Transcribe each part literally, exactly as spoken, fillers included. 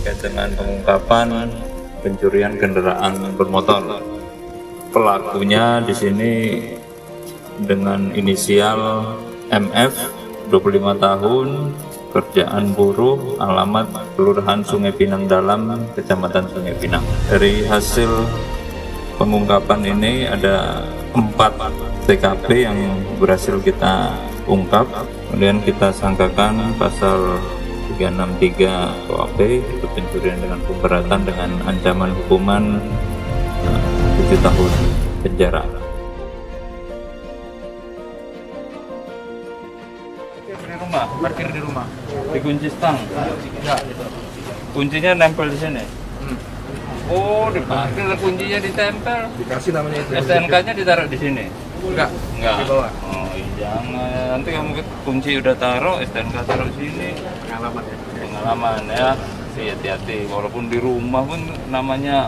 terkait dengan pengungkapan pencurian kendaraan bermotor. Pelakunya di sini dengan inisial M F, dua puluh lima tahun, kerjaan buruh, alamat Kelurahan Sungai Pinang Dalam, Kecamatan Sungai Pinang. Dari hasil pengungkapan ini ada empat T K P yang berhasil kita ungkap, kemudian kita sangkakan pasal tiga enam tiga K U H P itu pencurian dengan pemberatan dengan ancaman hukuman tujuh tahun penjara. Di rumah, parkir di rumah, dikunci stang. Enggak, gitu. Kuncinya nempel di sini. Hmm. Oh, diparkir kuncinya ditempel. Dikasih namanya itu. S T N K-nya ditaruh di sini. Enggak, enggak. Di bawah. Oh, jangan. Nanti kamu kunci udah taruh, S T N K taruh sini. Pengalaman ya. Pengalaman ya. Hati-hati. Walaupun di rumah pun namanya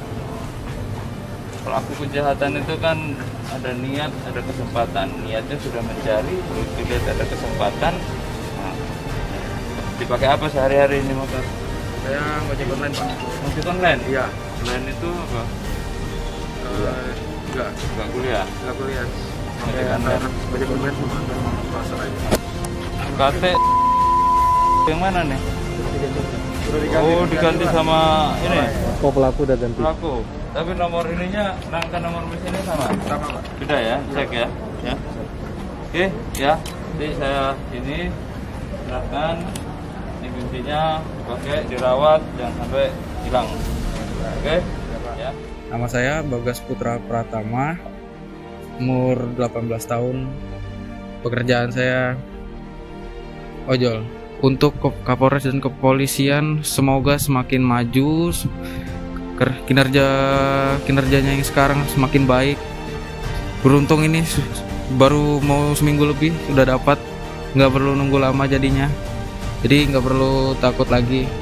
pelaku kejahatan itu kan ada niat, ada kesempatan. Niatnya sudah mencari, begitu lihat ada kesempatan. Nah, dipakai apa sehari-hari ini motor? Saya ngojek online, Pak. Ngojek online? Iya. Online itu apa? Uh, enggak, enggak kuliah. Enggak kuliah. Ngojek online. Ngojek online sama pasar aja. K T yang mana nih? Oh, diganti sama ini. Oh, pelaku udah ganti. Pelaku. Tapi nomor ininya, rangka nomor mesinnya sama? Sama, Pak. Beda ya, cek ya. Ya. Oke, ya. Jadi saya ini silahkan. Ini kuncinya dipakai, dirawat, jangan sampai hilang. Oke? Ya. Nama saya Bagas Putra Pratama, umur delapan belas tahun. Pekerjaan saya ojol. Untuk Kapolres dan kepolisian semoga semakin maju, kinerja kinerjanya yang sekarang semakin baik. Beruntung ini baru mau seminggu lebih sudah dapat, nggak perlu nunggu lama jadinya, jadi nggak perlu takut lagi.